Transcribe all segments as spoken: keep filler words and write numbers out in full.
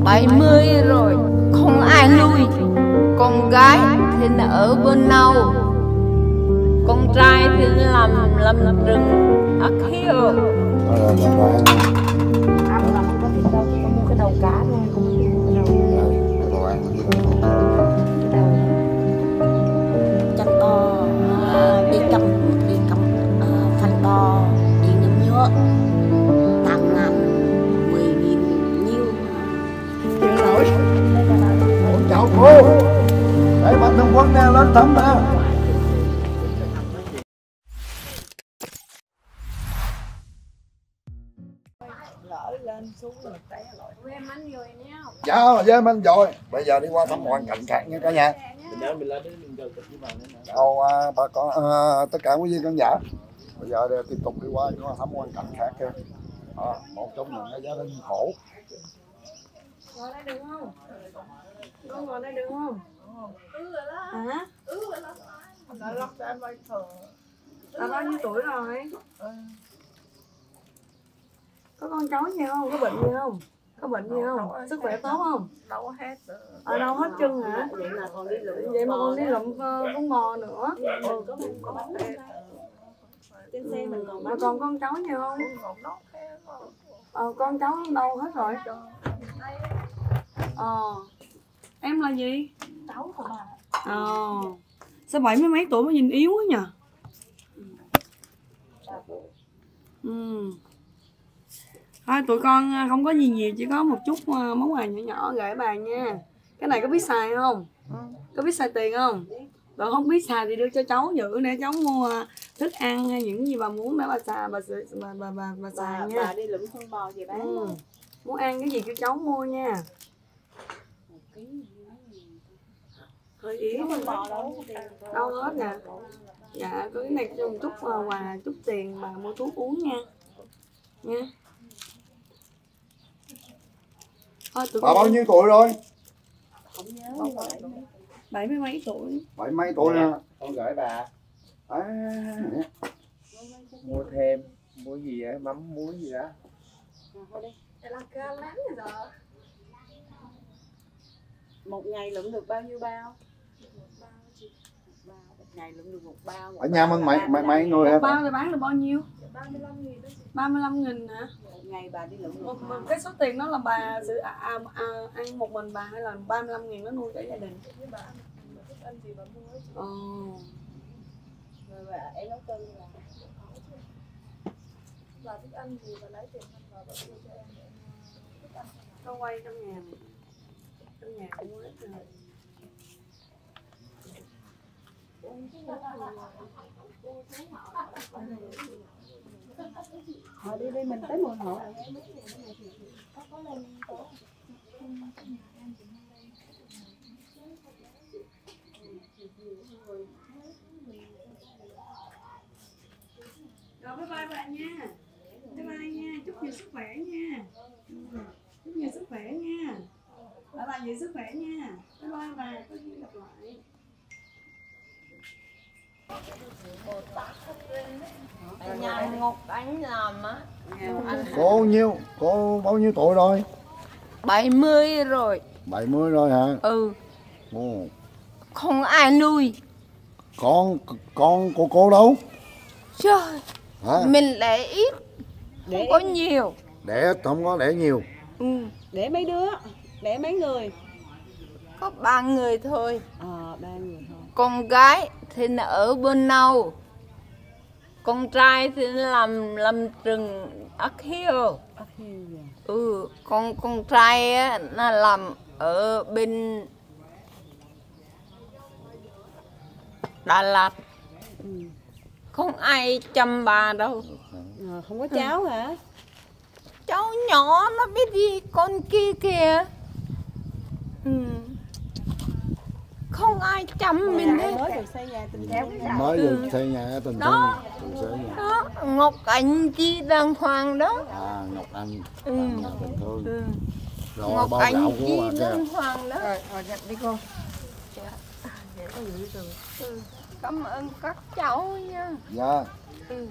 bảy mươi rồi, không ai nuôi. Con gái thì ở bên nào, con trai thì làm làm rừng ác hiêu. Ờ, dạ rồi. Ăn là không có thịt đâu, có mua cái đầu cá thôi, không mua cái đầu. Dạ, đồ ăn cái đầu. Chân to, đi cầm, đi cầm phanh to, đi nhấm nhớ, tám ngàn, mười nghìn nhiêu. Chịu nổi. Ủa, chào cô. Đấy, bạn Thông Quân nè, lên thăm nè. Dạ, dạ anh rồi. Bây giờ đi qua thăm hoàn cảnh khác nha cả nhà. Chào à, bà con à, tất cả quý vị khán giả. Bây giờ để tiếp tục đi qua đi qua thăm hoàn cảnh khác kia. À, một trong những cái gia đình khổ. Ngồi đây được không? Con ngồi đây được không? Ừ rồi đó. Hả? Ừ rồi đó. Đã lắp cho em bay thở. Là bao nhiêu tuổi rồi? Ừ. Có con cháu gì không? Có bệnh gì không? Có bệnh gì không? Sức khỏe tốt không? Đâu hết. Ở đâu hết chân hả? Vậy mà còn đi lượm. Vậy mà còn đi lượm con bò nữa. Ừ, có một có bánh trên xe mình còn. Mà còn con cháu gì không? Ờ, con cháu đâu hết rồi? Ờ. Em là gì? Cháu của bà. Ờ. Sao bảy mươi mấy tuổi mà nhìn yếu quá nhờ? Ừ. Thôi tụi con không có gì nhiều, chỉ có một chút món quà nhỏ nhỏ gửi bà nha. Cái này có biết xài không? Ừ. Có biết xài tiền không? Rồi không biết xài thì đưa cho cháu giữ để cháu mua thức ăn hay những gì bà muốn để bà xài bà bà bà bà, bà xài bà, nha. Bà đi lụm con bò về bán. Ừ. Muốn ăn cái gì cho cháu mua nha. Hơi yếu con bò đâu. Đâu hết nè. Dạ, có cái này cho một chút quà, chút tiền bà mua thuốc uống nha. Nha. Thôi, tụi Bà bao nhiêu tuổi rồi? Không nhớ. Bảy mươi mấy tuổi. Bảy mấy tuổi nè. Con gửi bà. À, Mua thêm, mua gì á, mắm muối gì đó. Một ngày lượm được bao nhiêu bao? Một ngày lượm được một bao. Một ở nhà mình mấy mấy mấy người hả? Bao thì bán được bao nhiêu? ba mươi lăm nghìn. ba mươi lăm nghìn hả? Một ngày bà đi lượm một bao. Cái số tiền đó là bà sự à, à, à, ăn một mình bà hay là ba mươi lăm nghìn nó nuôi cả gia đình? Ờ. Rồi bà em nấu cơm là là thức ăn gì bà lấy tiền và bà đưa cho em để thức ăn. Nó quay trong nhà này. Trong nhà cũng hết rồi. Họ đi đi mình tới mùa hộ rồi. Rồi bye bye bạn nha. Bye bye nha, chúc nhiều sức khỏe nha. Chúc nhiều sức khỏe nha. Ở bà nhiều sức khỏe nha. Bye bye bà, có duyên gặp lại. Nhà Ngọc Ánh làm á. Cô nhiêu? Cô bao nhiêu tuổi rồi? bảy mươi rồi. bảy mươi rồi hả? Ừ. Ồ. Không ai nuôi. Con con của cô đâu? Trời. Hả? Mình đẻ ít. Không Để... có nhiều. Đẻ ít, không có đẻ nhiều. Ừ. Để mấy đứa? Để mấy người? Có ba người thôi. Ờ, ba người thôi. Con gái thì ở bên nào, con trai thì làm làm rừng ác hiêu. Ác hiêu vậy. Ừ, con con trai á nó làm ở bên Đà Lạt. Ừ. Không ai chăm bà đâu. À, không có cháu hả? Cháu nhỏ nó biết gì con kia kìa. Ừ. Không ai chăm mình hết. Mới được xây nhà tình thương. Mới được xây nhà tình Đó. thương. Đó, Ngọc Anh chi đàng hoàng đó. À, Ngọc Anh. Ừ. Nhà tình thương. Ừ. Rồi Ngọc bao Anh gạo chi của bà đàng kìa. hoàng đó. Rồi, rồi dẹp đi cô. Ừ. Cảm ơn các cháu nha. Dạ. Ừ.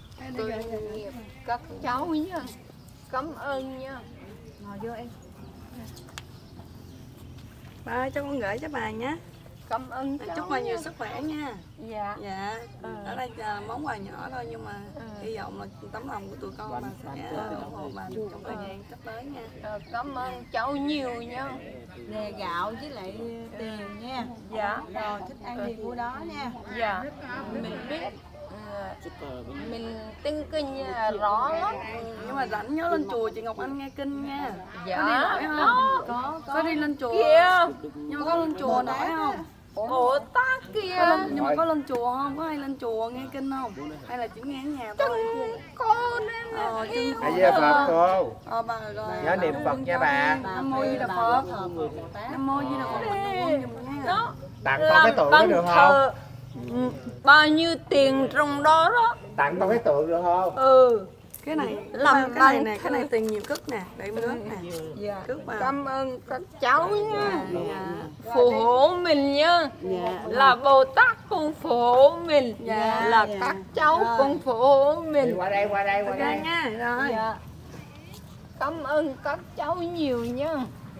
Tội nghiệp các cháu nha. Cảm ơn nha. Ngồi vô em. Ba ơi, cho con gửi cho bà nhé. Cảm ơn Chúc cháu bà nhiều nha. sức khỏe nha. Dạ. Dạ. Ừ. Ở đây là món quà nhỏ thôi nhưng mà Ừ. hy vọng là tấm lòng của tụi con bà sẽ ủng hộ bà trong thời gian sắp tới nha. Ờ, Cảm ơn cháu nhiều nha. Nè gạo với lại tiền nha. Dạ. Rồi thích ăn gì mua đó nha. Dạ. Mình biết ờ, mình tin kinh là rõ lắm. Nhưng mà rảnh nhớ lên chùa chị Ngọc Anh nghe kinh nha. Dạ. Có đi nổi không? Đó. Có, có đi lên chùa. Kìa. Nhưng mà có lên chùa nổi không? Bồ Tát kia. Có lên, nhưng mà có lên chùa không? Có hay lên chùa nghe kinh không? Hay là chỉ nghe ở nhà thôi? Con em Ờ, chân Hãy với Phật cô. Ờ, bà rồi. Nhớ niệm Phật nha bà. Nam mô Di Đà Phật. Nam mô Di Đà Phật. Nam mô giùm nha. đó. Tặng con cái tượng đó được không? thờ, ừ, bao nhiêu tiền trong đó đó. Tặng con cái tượng được không? Ừ. Cái này Làm cái này bằng nè, cái này tiền nhiều cất nè, để nước nè. Dạ. Cất vào. Cảm ơn các cháu nha. Dạ. Phù hộ mình nha. Dạ. Là Bồ Tát con phù hộ mình. Dạ. Là các cháu con phù hộ Đi mình. qua đây, qua đây, qua Ok đây. nha, rồi. Dạ. Cảm ơn các cháu nhiều nha.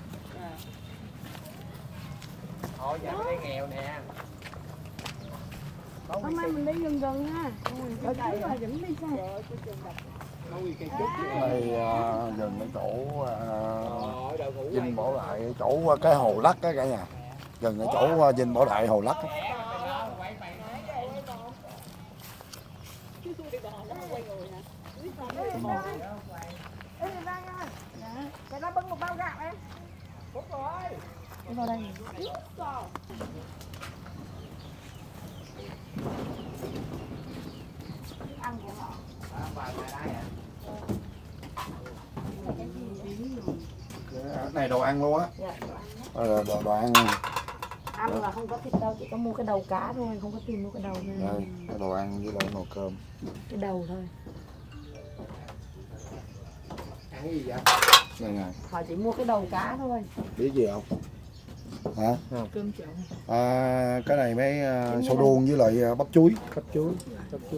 Ồ, dạ cái đây nghèo nè. Hôm nay mình đi gần gần nha. Ở trước là dẫn đi sao? Đây à, gần cái chỗ à, Vinh Bảo Đại, chỗ cái hồ lắc á cả nhà, gần cái chỗ à, Vinh Bảo Đại hồ lắc á. Cái này đồ ăn luôn á. Đây là đồ, đồ ăn. Ăn là không có thịt đâu, chỉ có mua cái đầu cá thôi, không có tiền mua cái đầu nha. Đây, cái đồ ăn với lại nồi cơm. Cái đầu thôi. Ăn cái gì vậy? Đây nè, Họ chỉ mua cái đầu cá thôi. biết gì không? Hả? Cơm trộn. À, cái này mấy uh, sâu đuông với lại uh, bắp chuối. Bắp chuối. Bắp chuối.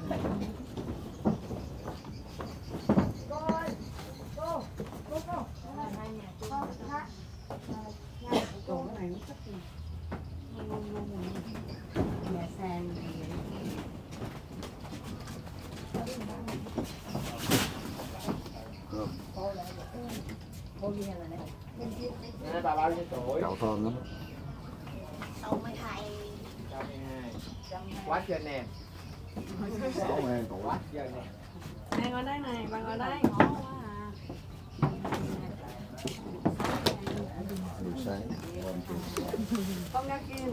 Còn cái này nó thích gì? Nhà sàn này. Nè, bà bao nhiêu tuổi? Gạo thơm lắm. sáu mươi hai. sáu mươi hai. Quá trên nè. sáu mươi hai tuổi. Quá trên nè. Này ngồi đây này, bà ngồi đây. Buổi sáng. Con ra kia.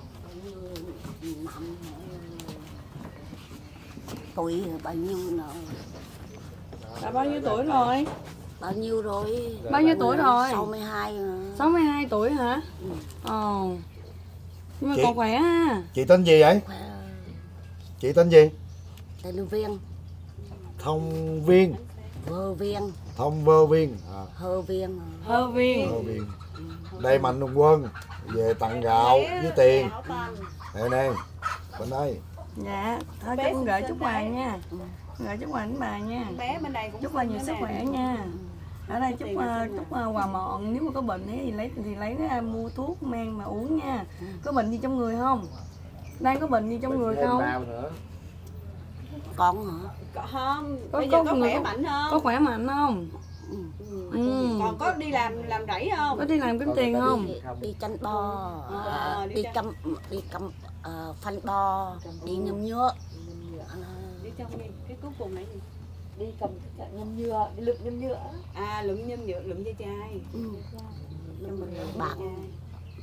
Tuổi bao nhiêu nữa? Bà bao nhiêu tuổi rồi? Bao nhiêu rồi? Bao nhiêu tuổi rồi? sáu mươi hai. sáu mươi hai tuổi hả? Ồ. Nhưng mà Chị- còn khỏe ha. Chị tên gì vậy? Chị tên gì? Tên Viên, Thông Viên. Vơ Viên, Thông Vơ Viên. À, Hơ Viên. Hơ viên. Vơ Viên. Đây Mạnh Thường Quân về tặng gạo với tiền. Đây nè, bên đây. Dạ, thôi cho con gửi chúc quà nha. Gửi chúc quà đến bà nha. Bé bên này cũng Chúc bà nhiều sức khỏe nha. Ở đây chúc uh, chúc uh, quà mọn, nếu mà có bệnh ấy, thì lấy thì lấy ra mua thuốc men mà uống nha. Có bệnh gì trong người không? Đang có bệnh gì trong người Thêm không? bao nữa. Con hả? có không? Có- Bây giờ có có người khỏe có- mạnh không? Có khỏe mạnh không? Ừ. Còn có đi làm làm rẫy không? Có đi làm kiếm tiền không? Đi, đi chăn bò, Ờ, đi đi chăn- cầm đi cầm ờ, phân bò, đi ngâm nhựa. Đi trong đi, cái cuối cùng là gì? Đi cầm ngâm nhựa, đi lượm ngâm nhựa. À lượm nhâm nhựa, lượm dây chai. Ừ. Cho mình lượm Bạn. dây chai.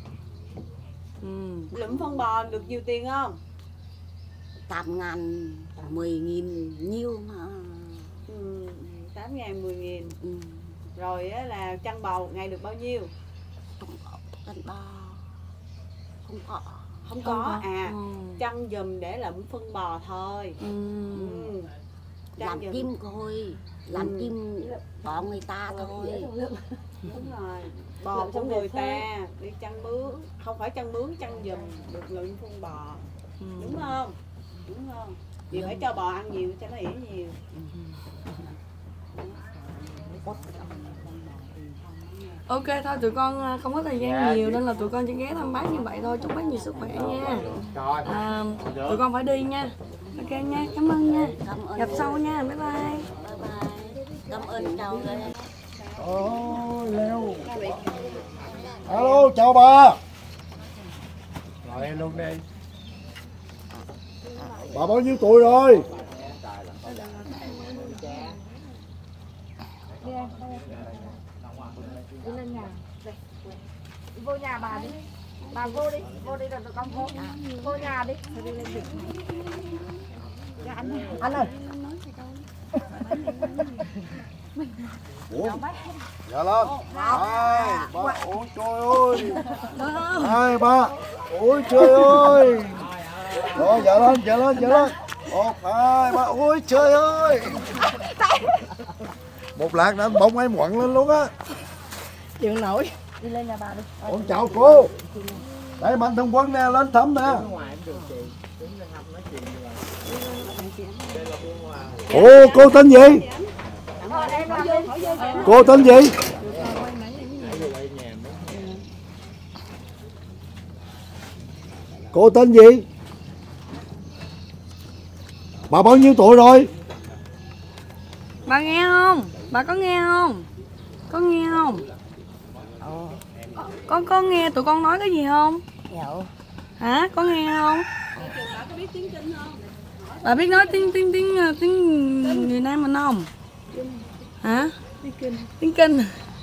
Ừ. Lượm phân bò được nhiều tiền không? tám ngàn, mười nghìn nhiêu mà. Ừ, tám ngàn, mười nghìn. Ừ. Rồi á, là chăn bò một ngày được bao nhiêu? Không có phân bò. Không có. Không có, à Ừ. chăn giùm để lượm phân bò thôi. Ừ. Ừ. Chăn Làm giùm. kim thôi. Làm Ừ. kim bỏ người ta thôi. Đúng rồi, bò của người ta đi chăn mướn, không phải chăn mướn, chăn giùm được lượm phân bò, Ừ. đúng không? Đúng không? Vì phải cho bò ăn nhiều cho nó ỉ nhiều. Ok thôi tụi con không có thời gian nhiều nên là tụi con chỉ ghé thăm bác như vậy thôi. Chúc bác nhiều sức khỏe nha. À, tụi con phải đi nha. Ok nha, cảm ơn nha. Gặp sau nha, bye bye. Cảm ơn cháu. Ôi leo. Alo chào bà. Ngồi em luôn đi. Bà bao nhiêu tuổi rồi? Đi lên nhà. Đây. Đi vô nhà bà đi. Bà vô đi, vô đi rồi tụi con vô. Vô nhà đi. Rồi đi lên việc. Dạ anh. Anh ơi. Ủa? Dạ lên. Hai, ba, ôi trời ơi. Hai, ba, ôi trời ơi. Rồi dạ lên, dạ lên, dạ lên. Một, hai, ba, ôi trời ơi. Một lát nữa bông em quặn lên luôn á. Chịu nổi. Đi lên nhà bà đi. Con chào cô. Đây Mạnh Thường Quân nè, lên thăm nè. Ồ, cô tên gì? Cô tên gì? Cô tên gì? Bà bao nhiêu tuổi rồi? Bà nghe không? Bà có nghe không? Có nghe không? Có có nghe tụi con nói cái gì không? Dạ. Hả? Có nghe không? Bà biết nói tiếng tiếng tiếng tiếng người Nam mình không? Hả? Tiếng Kinh. Tiếng Kinh.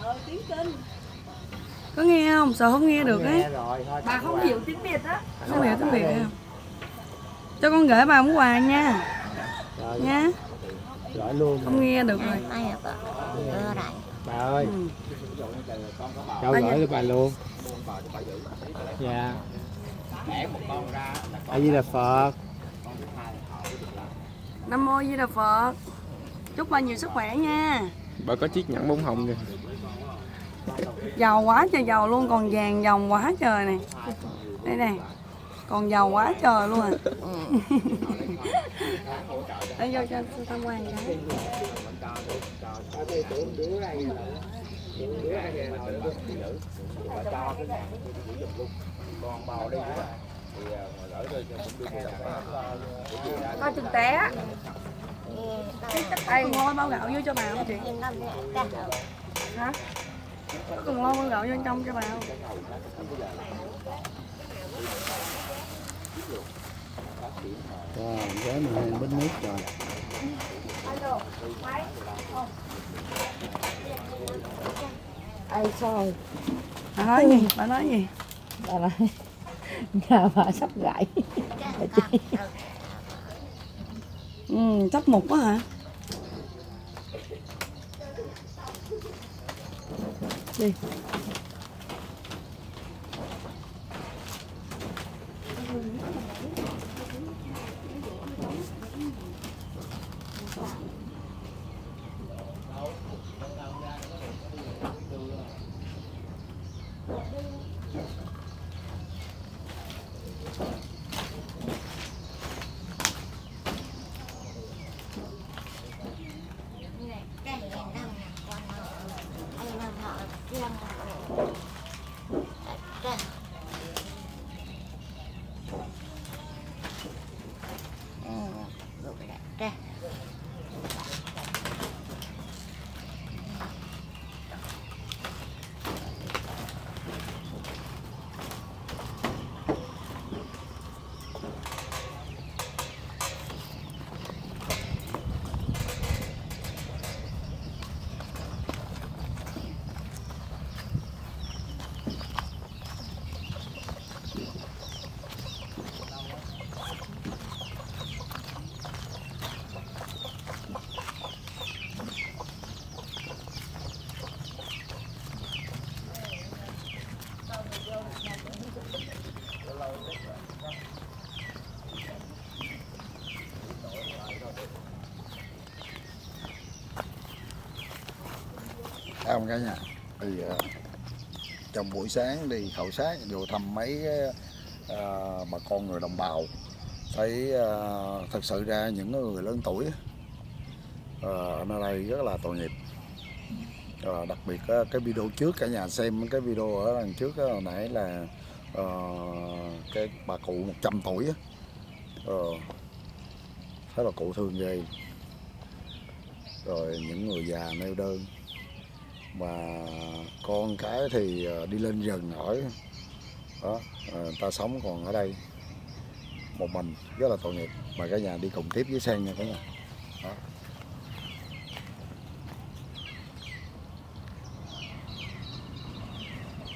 Có nghe không? Sợ không nghe được ấy. Bà không hiểu tiếng Việt á. Không hiểu tiếng Việt không? Cho con gửi bà món quà nha. Nha. Gọi luôn. Không nghe được rồi. Bà ơi. Ừ. Cháu gửi cho bà luôn. Dạ. A Di Đà Phật. Nam mô Di Đà Phật. Chúc bà nhiều sức khỏe nha. Bà có chiếc nhẫn bông hồng kìa. Giàu quá trời giàu luôn, còn vàng dòng quá trời này. Đây này. Còn giàu quá trời luôn à. Để vô cho tham quan cái. Coi thực tế á. Đây, ngôi bao gạo vô cho bà không chị? Hả? Có cần lo bao gạo vô trong cho bà không? Wow, cái này hai bánh nước rồi. Ê trời. Bà nói gì? Bà nói gì? Bà nói nhà bà sắp gãy. Ừ, chấp mục quá hả? Đi. Thấy không cả nhà? Thì uh, trong buổi sáng đi khảo sát vô thăm mấy uh, bà con người đồng bào, thấy uh, thật sự ra những người lớn tuổi uh, ở nơi đây rất là tội nghiệp. Ờ, đặc biệt á, cái video trước cả nhà xem cái video ở đằng trước á, hồi nãy là uh, cái bà cụ một trăm tuổi á, ờ, thấy bà cụ thương ghê. Rồi những người già neo đơn mà con cái thì đi lên rừng ở đó, người ta sống còn ở đây một mình rất là tội nghiệp. Mời cả nhà đi cùng tiếp với Sen nha cả nhà. Đó.